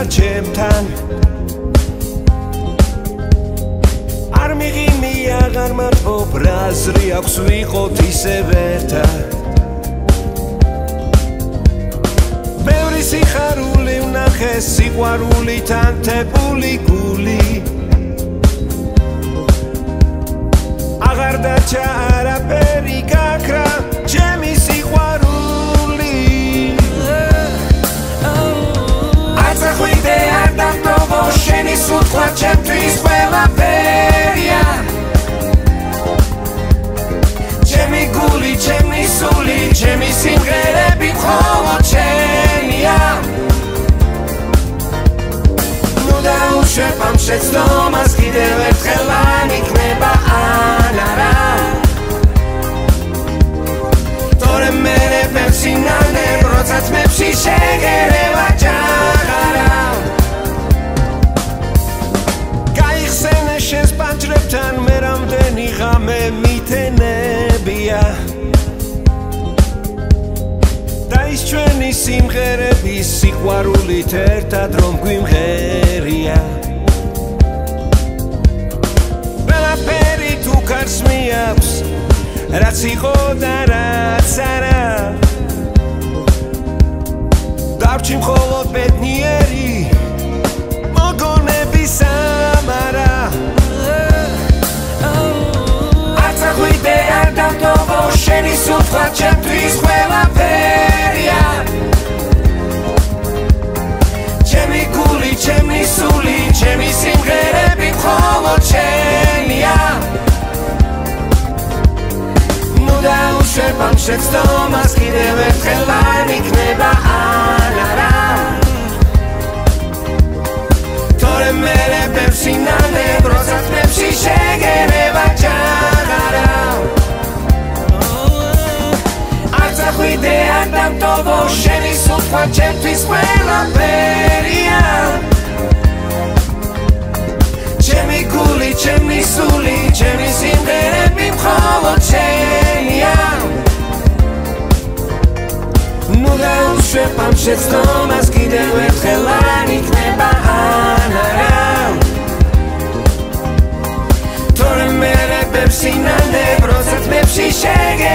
ჩემთან არ მიღიმი აღარ მარტო ბრაზრი აქვს ვიყოთ ისევ ერთად ბევრი სიხარული ვნახე სიყვარულით ანთებული გული აღარ დაჩა არაფერი გაქრა ჩემი სიყვარული არც ახვიდე არ დამტოვო შენი სულთქვა ჩემთვის ყველაფერია ჩემი გული ჩემი სული ჩემი სიმღერები მხოლოდ შენია ნუ დაუშვებ ამ შეცდომას კიდევ ერთხელ ან იქნება ან არა თორე მერე ბევრსინანე როცა თმებში შეგერევა ჯაღარა გაიხსენე შენს პანჯრებთან მე რამდენი ღამე მითენებია და ის ჩვენი სიმღერები სიყვარულით ერთად რომ გვიმღერია ყველაფერი თუ კარს მიაქვს რაც იყო და რაც არა დარჩი მხოლოდ ბედნიერი მოგონების ამარა არც ახვიდე არ დამტოვო შენი სულთქვა ჩემთვის ყველაფერია ჩემი გული ჩემი სული ჩემი სიმღერები მხოლოდ შენია ნუ დაუშვებ ამ შეცდომას კიდევ ერთხელ არ იქნება ან არა თორე მერე ბევრსინანე როცა თმებში შეგერევა ჯაღარა არც ახვიდე არ დამტოვო შენი სულთქვა ჩემთვის ყველაფერია ჩემი გული ჩემი სული ჩემი სიმღერები მხოლოდ შენია ნუ დაუშვებ ამ შეცდომას კიდევ ერთხელ არ იქნება ან არა თორე მერე ბევრსინანე როცა თმებში შეგერევა